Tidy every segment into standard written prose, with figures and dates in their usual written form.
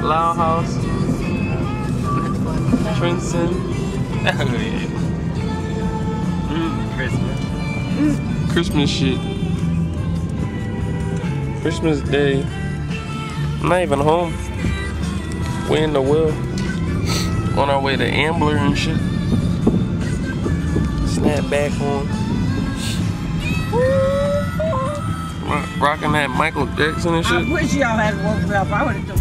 Loud House. Princeton. Oh yeah. Christmas. Christmas shit. Christmas Day. I'm not even home. We in the Will. On our way to Ambler and shit. Snap back on. Rocking that Michael Jackson and shit. I wish y'all had woke me up. I would have done.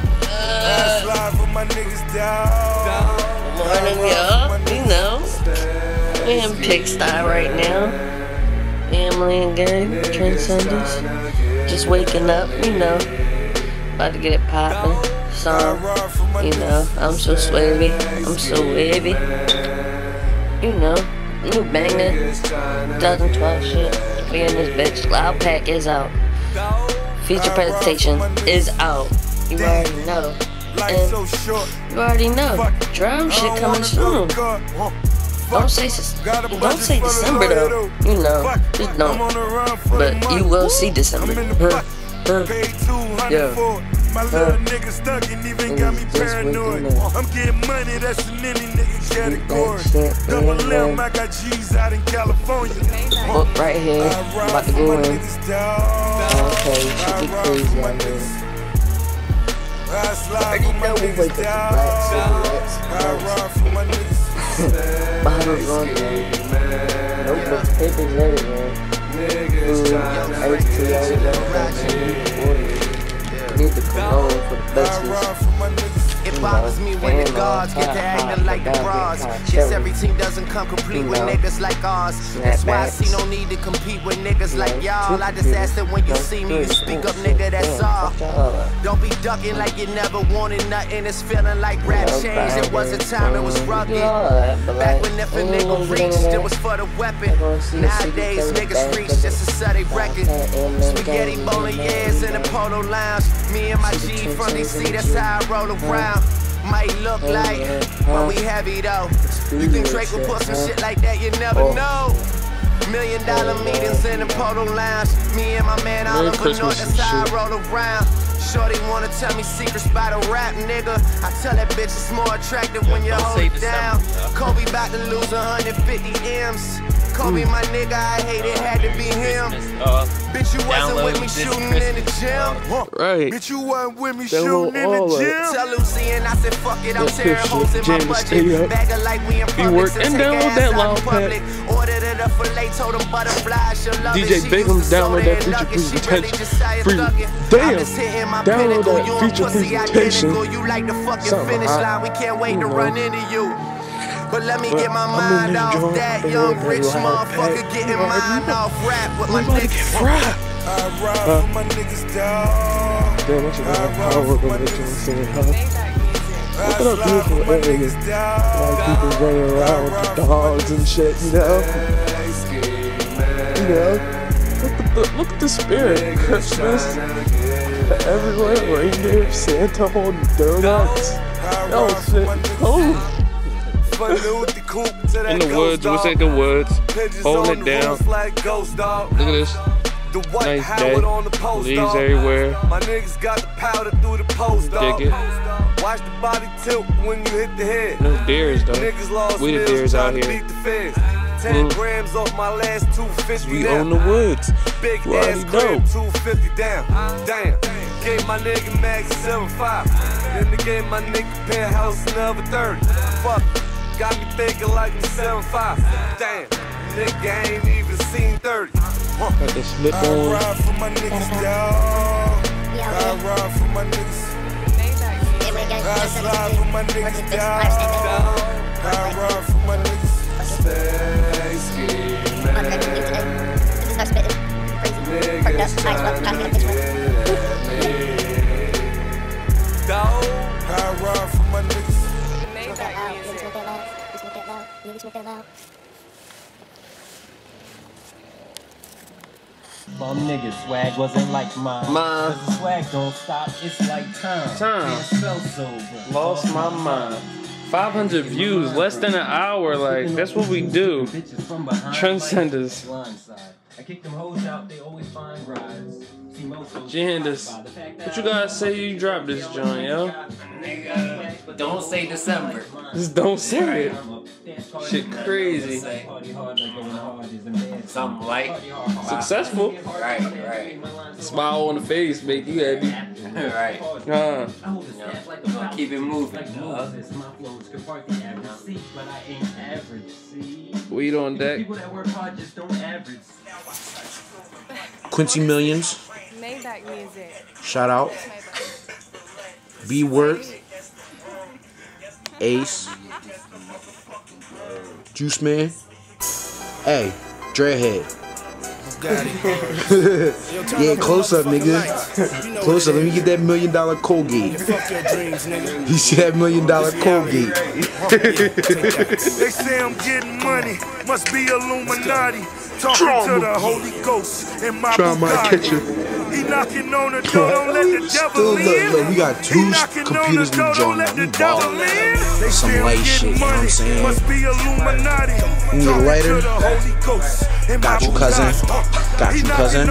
Morning, y'all. You know, we in Pigsty right now. Family and gang, Transcenders. Just waking up, you know. About to get it poppin'. Song, you know. I'm so swavy. I'm so wavy. You know, new banger. 2012 shit. We in this bitch. Loud Pack is out. Feature presentation is out. You already know. And you already know. Drum shit coming soon. Don't say December though. You know, just don't. But you will see December. Yeah. My little nigga stuck and even got me paranoid. I'm getting money, that's in any nigga category. Double M, I got G's out in California. Book right here, about to go in. Okay, should be crazy out here. Already know we wake up to black cigarettes, bottles on there, notebooks, papers everywhere, food, iced tea, everything. Need the cologne for the bitches. It bothers me when the guards get to acting like the bras. Guess every team doesn't come complete with niggas like ours. That's why I see no need to compete with niggas like y'all. I just ask that when you see me, you speak up, nigga, that's all. Don't be ducking like you never wanted nothing. It's feeling like rap changed. It was a time it was rugged. Back when if a nigga reached, it was for the weapon. Nowadays, niggas reach just to sell they record. Spaghetti bolognese in the polo lounge. Me and my G from DC, that's how I roll around. Might look like, but we heavy though. You think Drake will put some shit like that? You never know. $1 million meetings in the Polo Lounge. Me and my man Oliver North, that's how I roll around. Shorty wanna tell me secrets about a rap, nigga. I tell that bitch it's more attractive when you hold it down. Kobe about to lose 150 M's. Kobe, my nigga, I hate it, had to be him. Bitch, you wasn't with me shooting in the gym. Right. Bitch, you wasn't with me shooting in the gym. Tell Lucy and I said, fuck it, I'm tearing holes in my budget. Bagger like we in public, and download that Loud Pack. Ordered it up for late, told them butterflies, she'll love it. DJ Bigum, download that feature presentation. Damn, download that feature presentation. You like the fucking finish line, we can't wait to run into you. But let me get my mind off that young rich motherfucker getting mine off rap with my niggas. I ride for my niggas, dog. Damn, I should have power over the singing house. Look at how beautiful area. Like people running around with the dogs and shit, you know? You know? Look at the spirit. Christmas. Everywhere, reindeer, Santa holding donuts. Oh shit. Oh. In the woods, what's at the woods? Holding it down. Look at this. Nice day. Leaves everywhere. My niggas got the powder through the post, dog. Dig it. Watch the body tilt when you hit the head. No deers though. We the deers out here. 10 grams off my last 250. We own the woods. Big ass crib, 250 down. Damn. Gave my nigga Max 7.5. Then they gave my nigga penthouse another 30. Fuck. Got me thinking like I'm 7.5. Damn, nigga ain't even seen 30. Got the slip on. I ride for my niggas, dog. I ride for my niggas. I slide for my niggas, dog. I ride for my niggas. Stay scheming. Dog. I ride for my niggas. Bum niggas, swag wasn't like mine. Cause the swag don't stop, it's like time. Can't spell sober. Lost my mind. 500 views, less than an hour, like, that's what we do. Transcenders. I kick them hoes out, they always find rides. See most of Jandis, what you guys say you dropped this joint, yo? Nigga, don't say December. Just don't say it. Shit crazy. Something like Successful. right. Smile on the face, make you happy. Right. Keep it moving. Weed on deck. People that work hard just don't average. Quincy Millions. Maybach music. Shout out. B Word. Ace. Juice Man. Hey, Dreadhead. Yeah, close up, nigga. Close up. Let me get that $1 million Colgate. You see that $1 million Colgate? They say I'm getting money, must be Illuminati. Talking to the Holy Ghost in my Bugatti. He knocking on the door, don't let the devil in. Look, we got 2 computers in the joint now. We ballin'. Some light shit, you know what I'm saying? Must be Illuminati. You need a lighter? Got you, cousin. Got you, cousin.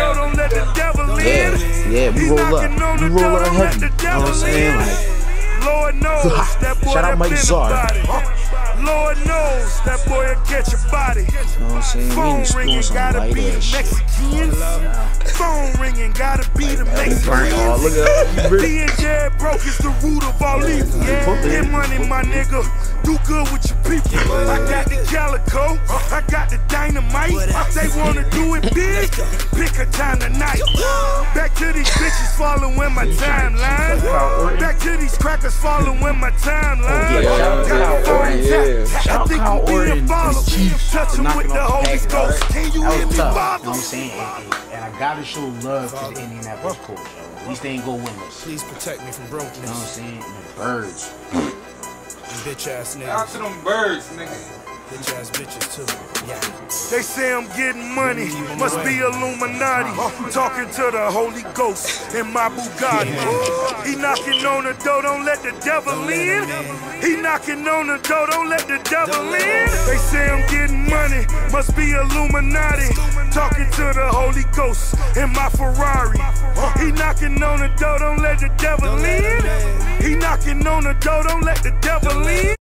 Yeah, we roll up. We roll up heavy. You know what I'm saying? Like, shout out Mike Czar. Lord knows that boy will catch your body. You know what I'm saying? We in the school some light ass shit. Phone ringing, gotta be the Mexican. Oh, look at that. Being dead broke is the root of all evil. Get money, my nigga. Do good with your people. I got the calico, I got the dynamite. They wanna do it big, pick a time tonight. Back to these bitches following my timeline. Back to these crackers following my timeline. Shout out Orton, his chief, touching with the Holy Ghost. Can you hear me, tough, you know Bob? what I'm saying? And I gotta show love to the Indianapolis Colts, yo. At least they ain't go winless. Please protect me from brokenness. You know what I'm saying? And the Birds. Bitch ass niggas. Out to them birds, nigga. Bitch ass bitches too. Yeah. They say I'm getting money, must be Illuminati. Talking to the Holy Ghost in my Bugatti. He knocking on the door, don't let the devil in. He knocking on the door, don't let the devil in. They say I'm getting money, must be Illuminati. Talking to the Holy Ghost in my Ferrari. He knocking on the door, don't let the devil in. He knocking on the door, don't let the devil in.